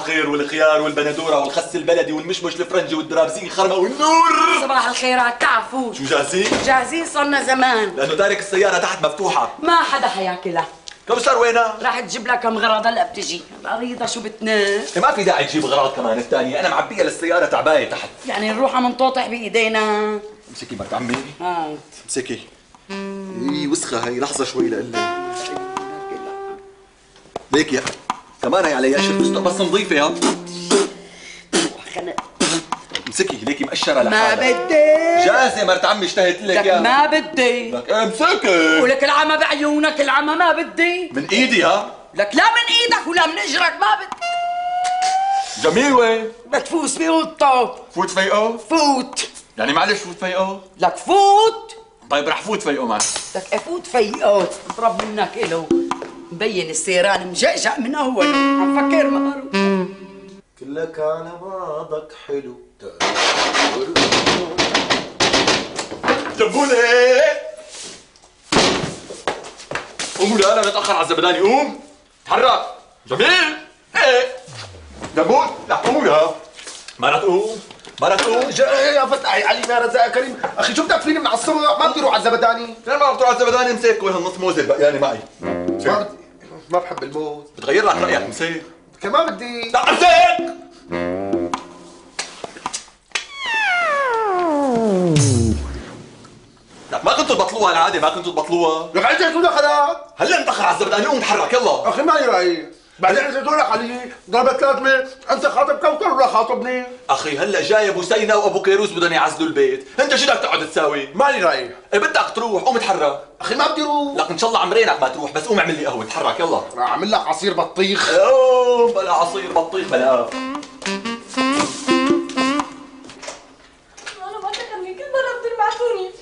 الخير والخيار والبندوره والخس البلدي والمشمش الفرنجي والدرابزين خرمه والنور. صباح الخيرات، تعفوا شو جاهزين؟ جاهزين صرنا زمان. لانه تارك السياره تحت مفتوحه. ما حدا حياكلها. كوثر وينها؟ راح تجيب لها كم غراض هلا بتجي. العريضه شو بتنام؟ ما في داعي تجيب اغراض كمان الثانيه، انا معبيها للسياره تعبايه تحت. يعني نروح منطوطح بايدينا. امسكي مرت عمي. هات امسكي. وسخه هي، لحظه شوي لقلي. ليك يا كمان هي عليها شرب بس نظيفه يا. امسكي ليكي مقشره لحالها. ما بدي. جاهزه مرت عمي اشتهت لك يا. ما بدي. لك امسكي. ولك العمى بعيونك، العمى ما بدي. من ايدي ها. لك لا من ايدك ولا من اجرك، ما بدي. جميل وين؟ بتفوس بأوضته. فوت فيقه؟ فوت. يعني معلش فوت فيقه؟ لك فوت. طيب رح فوت فيقه معك. لك افوت فيقه، اضرب منك إله. مبين السيران مجقجق من اول، عم فكر مهرو. كلك على بعضك حلو. دبولة قوموا، لا انا متاخر على الزبداني. قوم تحرك. جميل. ايه دبول، لا قوموا يا. ما رح تقوم، ما رح تقوم. يا فتحي علي يا رزاق كريم، اخي شو بدك فيني من على الصبح؟ ما بدي اروح على الزبداني. انا ما بتروح على الزبداني. مسك وين هالنص موزه البقيانه معي. ما بحب الموز. بتغير لك رايك. مسك كمان بدي. لا امسك. لك ما كنتوا تبطلوها العاده، ما كنتوا تبطلوها. لك انت شو دخلك؟ هلا متاخر على الزبداني. قوم تحرك يلا. اخي مالي رايك. بعدين اذا تقول لك علي ضربت لازمه، انت خاطب كوكر ولا خاطبني؟ اخي هلا جاي ابو سينا وابو كيروس بدهم يعزلوا البيت، انت شو بدك تقعد تساوي؟ مالي رايك. إيه بدك تروح. قوم اتحرك. اخي ما بدي اروح. لك ان شاء الله عمرينك ما تروح، بس قوم اعمل لي قهوه. تحرك يلا. راح اعمل لك عصير بطيخ. اوه بلا عصير بطيخ بلا. انا ما تخلني كل مره بتلمعتوني.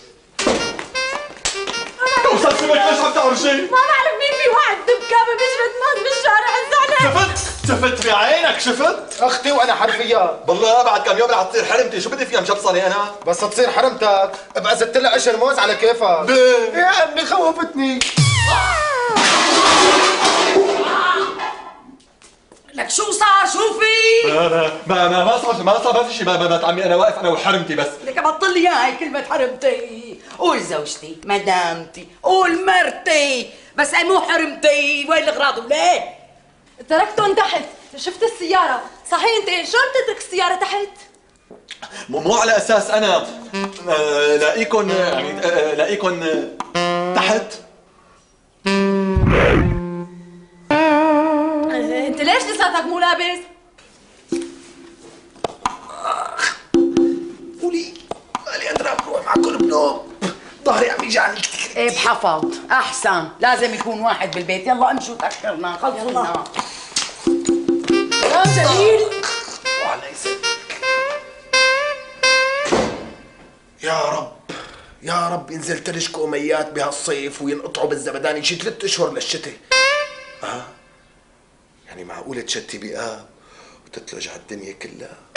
كوثر سمك ليش عم تعرجي؟ ما بعرف مين في واحد دبكابه بيشبه مات بالشارع الزعلان. شفت بعينك شفت؟ اختي وانا حرفيات. والله بعد كم يوم رح تصير حرمتي. شو بدي فيها مشبصني انا؟ بس تصير حرمتك ابقى زدت لها قشر موز على كيفك. ليه؟ يا امي خوفتني. لك شو صار؟ شو في؟ ما صار في شيء. ما عمي انا واقف انا وحرمتي بس. لك بطل لي هاي كلمة حرمتي. قول زوجتي، مدامتي، قول مرتي، بس مو حرمتي. وين الاغراض وليه؟ تركتهم تحت، شفت السياره. صحيح انت شو بتترك السياره تحت؟ مو على اساس انا لاقيكن يعني لاقيكن تحت. انت ليش لساتك مو لابس؟ قولي مالي قادر اروح معكم بنوم، ظهري عم يجعني كثير. ايه بحفظ احسن، لازم يكون واحد بالبيت. يلا امشوا تاخرنا، خلصوا لنا. يا جميل. وعلى يسلمك. يا رب يا رب ينزل تلج كوميات بهالصيف وينقطعوا بالزبداني شي 3 اشهر للشتاء. يعني معقولة تشتي بآب وتتلج على الدنيا كلها؟